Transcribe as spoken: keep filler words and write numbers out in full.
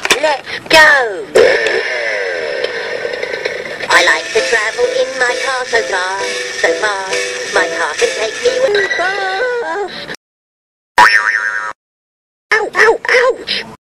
Let's go! I like to travel in my car so far, so far. My car can take me where far. Ow, ow, ouch!